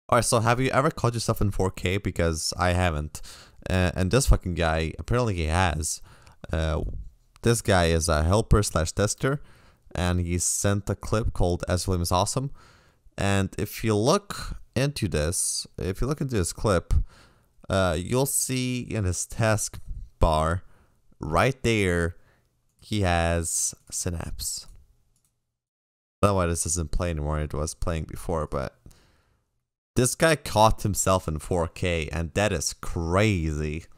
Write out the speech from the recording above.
Alright, so have you ever caught yourself in 4K? Because I haven't. And this fucking guy, apparently he has. Uh, this guy is a helper slash tester, and he sent a clip called As William is Awesome. And if you look into this, if you look into this clip, you'll see in his task bar, right there, he has synapse. I don't know why this isn't playing anymore. It was playing before, but this guy caught himself in 4K, and that is crazy.